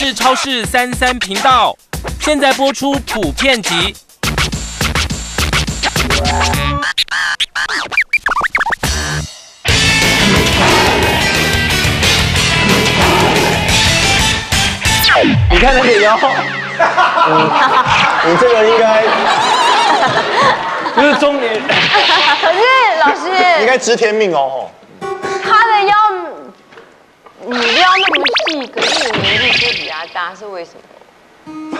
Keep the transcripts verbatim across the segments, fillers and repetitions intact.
市超市三三频道，现在播出普遍级。 你看那个腰，嗯，你这个应该就是中年。 可是老师， 应该知天命哦。 他的腰，你腰那么细，可是你年纪却比他大，是为什么？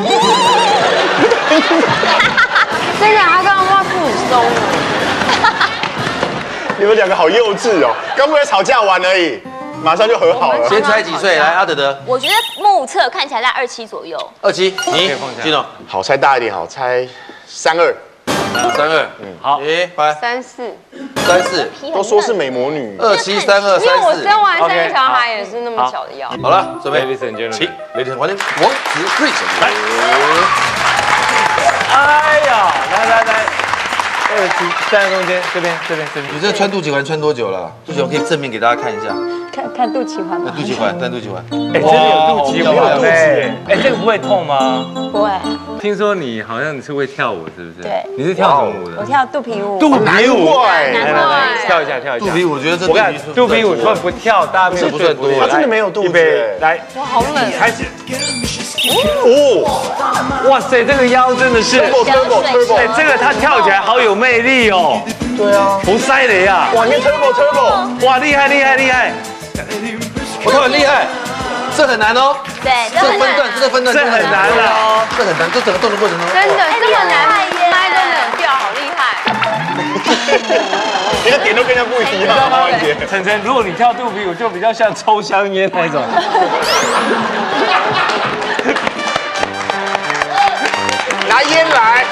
真的，他刚刚话不很松了。 你们两个好幼稚哦，刚不才吵架完而已，马上就和好了。 先猜几岁？来，阿德德。 我觉得目测看起来在二七左右。 二七，你金总。 好，猜大一点，好猜三二。 三二，嗯，好，诶，快， 三四， 三四， 都说是美魔女。 二七三二三四。 因为我生完三个小孩也是那么小的腰。 好了，准备， 起 ，Ladies and gentlemen，王子贵小姐。 哎呀，来来来，二七站在中间，这边这边这边。 你这穿肚脐环穿多久了？肚脐环可以正面给大家看一下。 看看肚脐环吗？ 肚脐环，看肚脐环。 哎，真的有肚脐环哎！哎，这个不会痛吗？ 不会。 听说你好像是会跳舞，是不是？ 对。 你是跳什么舞的？ 我跳肚皮舞。 肚皮舞， 来来来， 跳一下跳一下。 肚皮，我觉得这我看肚皮舞算不跳，大家没有不算多。 他真的没有肚子。 来， 哇，好冷。 开始。 哦， 哇塞，这个腰真的是 turbo turbo turbo， 哎，这个他跳起来好有魅力哦。 对啊， 不塞雷呀！ 哇，你 turbo turbo， 哇，厉害厉害厉害！ 我跳很厉害，这很难哦。 对， 这分段，这分段这很难的哦， 这很难，这整个动作过程中。 真的这么难，麦都没有掉，好厉害。 你的点都跟人家不一样，王姐。 晨晨，如果你跳肚皮舞，就比较像抽香烟那种。 拿烟来。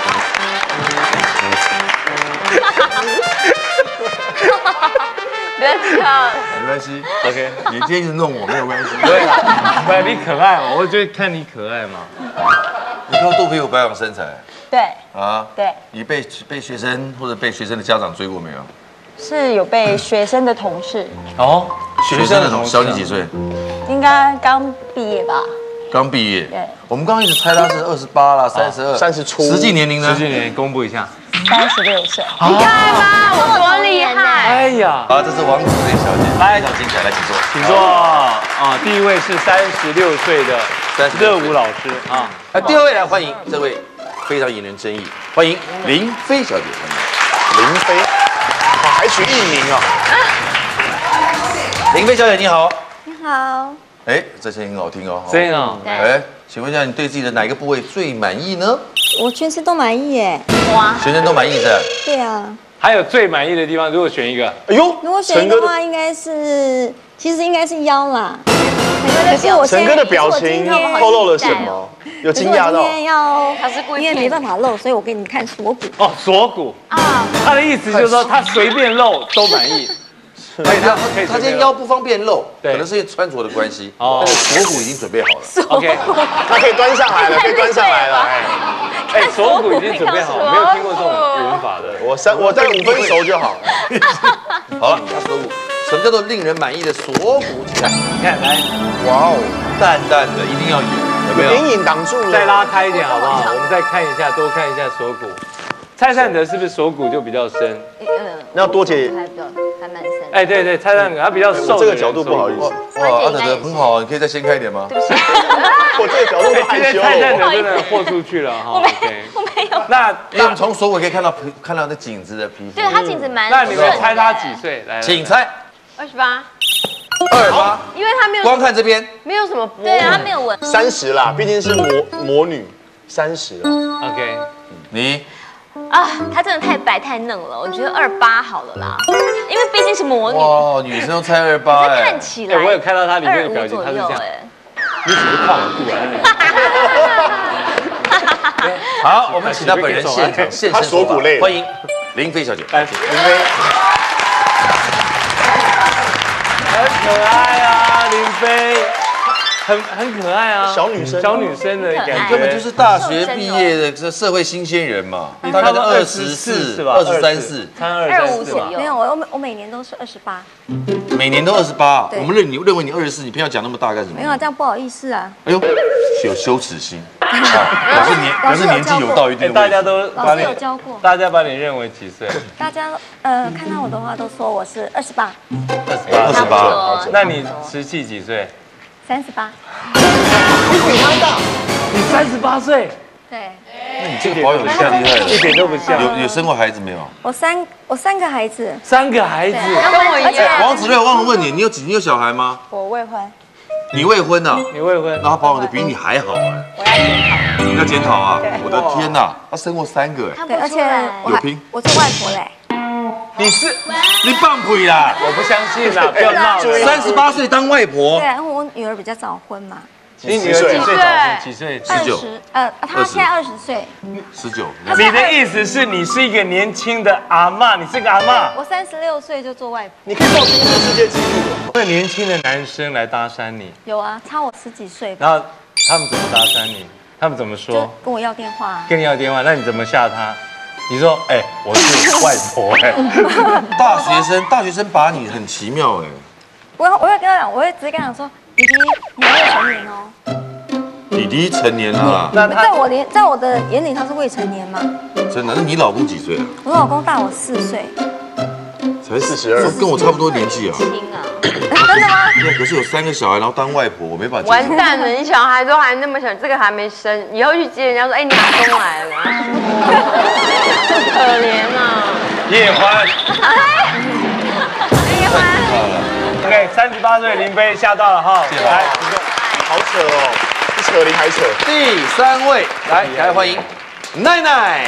不要跳。 没关系 ，OK， 你今天一直弄我没有关系。 对，不然你可爱嘛，我就看你可爱嘛。 你跳肚皮舞保养身材对啊？ 对， 你被被学生或者被学生的家长追过没有？ 是有被学生的同事， 哦， 学生的同事，小你几岁？ 应该刚毕业吧？ 刚毕业。 对， 我们刚刚一直猜他是二十八啦，三十二， 三十出。 实际年龄呢？ 实际年龄公布一下。 三十六岁。 你看吧，我多厉害！ 哎呀， 好，这是王子瑞小姐， 来非常精彩，来请坐， 请坐啊！第一位是三十六岁的热舞老师啊。 那第二位来欢迎这位非常引人争议，欢迎林飞小姐。 林飞，哇，还取艺名啊！ 林飞小姐你好。 你好。 哎，这声音很好听哦。 真的。 哎，请问一下，你对自己的哪一个部位最满意呢？ 我全身都满意耶。 哇， 全身都满意是？ 对啊。 还有最满意的地方，如果选一个， 哎呦， 如果选一个的话，应该是，其实应该是腰啦。可是我陈哥的表情透露了什么？有惊讶到？ 今天要， 他是故意因为没办法露，所以我给你看锁骨。 哦，锁骨啊，他的意思就是说他随便露都满意。 哎，他他今天腰不方便露，可能是因为穿着的关系。 哦， 但是锁骨已经准备好了。 OK， 他可以端上来了，可以端上来了。哎， 哎，锁骨已经准备好，没有听过这种文法的。 我三，我在五分熟就好。 好了，他锁骨，什么叫做令人满意的锁骨？起来， 你看，来， 哇哦，淡淡的，一定要有，有没有？ 阴影挡住了。 再拉开一点好不好？我们再看一下，多看一下锁骨。蔡善德是不是锁骨就比较深？ 嗯， 那多姐还比较还蛮深。 哎，对对，蔡善德他比较瘦。 这个角度不好意思。 哇，阿德德很好，你可以再掀开一点吗？ 对不起， 我这个角度都害羞。 蔡善德真的豁出去了哈。OK， 我没有。 那因为我们从锁骨可以看到皮，看到那颈子的皮肤。 对他颈子蛮。 那你们猜他几岁？来， 请猜。 二十八。 二八。 因为他没有。 光看这边。 没有什么脖。 对啊，他没有纹。 三十啦，毕竟是魔魔女，三十了。 OK， 你。 啊，她真的太白太嫩了，我觉得二八好了啦，因为毕竟是魔女。 哇，女生都猜二八哎。 看起来， 我有看到她里面的表情，她是这样。你只是看我肚啊？ 好，我们请她本人现场现身说法，欢迎林飞小姐。 来，林飞。很可爱啊，林飞。很很可爱啊， 小女生， 小女生的感觉， 根本就是大学毕业的这社会新鲜人嘛。大概二十四是吧？二十三四， 三二三四嘛。 没有，我我我每年都是二十八。 每每年都二十八， 对我们认你认为你二十四，你偏要讲那么大干什么？ 没有，这样不好意思啊。 哎呦，有羞耻心，表示年表示年纪有到一定的位置。 大家都老师把你有教过， 大家把你认为几岁？ 大家呃看到我的话都说我是二十八、 二十八， 那你实际几岁？ 三十八。 你三十八岁， 对， 那你这个保养太厉害了， 一点都不像。 有有生过孩子没有？ 我三我三个孩子， 三个孩子， 跟我一样。 王子睿，我忘了问你，你有几你有小孩吗？ 我未婚。 你未婚呐？ 你未婚那，他保养的比你还好哎。 我要检讨。 你要检讨啊！我的天哪，他生过三个哎， 看对，而且不出来。 我还有拼我做外婆嘞。 你是你棒鬼啦！ 我不相信啦，不要闹了。 三十八岁当外婆对，，因为我女儿比较早婚嘛， 你女儿几岁早婚？几岁？ 二十九十，呃，她现在二十岁， 十九。 你的意思是你是一个年轻的阿嬷，你是个阿嬷， 我三十六岁就做外婆。 你可以报吉尼斯世界纪录。 那年轻的男生来搭讪你， 有啊，差我十几岁吧， 然后他们怎么搭讪你？他们怎么就说？ 跟我要电话啊。 跟你要电话，那你怎么吓他？你说，哎，我是外婆哎， 大学生，大学生把你很奇妙哎。 我我会跟他讲，我会直接跟他讲说，弟弟，你还未成年哦。 弟弟成年了啊， 那他在我连在我的眼里，他是未成年嘛。 真的？那你老公几岁啊？ 我老公大我四岁， 才四十二，跟我差不多年纪啊。 亲啊， 真的吗？ 对，可是有三个小孩，然后当外婆，我没法接受。 完蛋了，你小孩都还那么小，这个还没生，以后去接人家说，哎，你阿公来了，可怜啊。 叶欢叶欢， ，OK， 三十八岁林飞吓到了哈， 谢来， 好扯哦，比扯铃还扯。 第三位，来，来欢迎奈奈。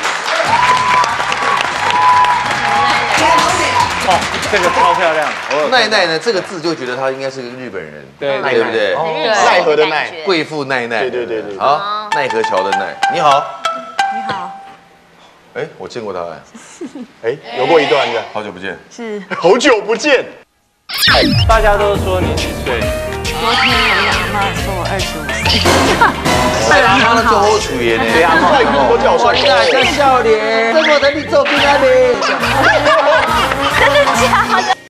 哦，这个超漂亮，我奈奈呢，这个字就觉得她应该是个日本人， 对对不对？ 奈何的奈， 贵妇奈奈， 对对对对好，奈何桥的奈，你好。 你好， 哎，我见过他哎， 哎，有过一段的， 好久不见。 是好久不见。 大家都说你几岁？ 昨天我的阿妈说我二十五岁， 太阿妈的最后处耶呢， 对啊， 外公都叫我帅哥。 笑脸，这么的你做兵啊你。 真的假的？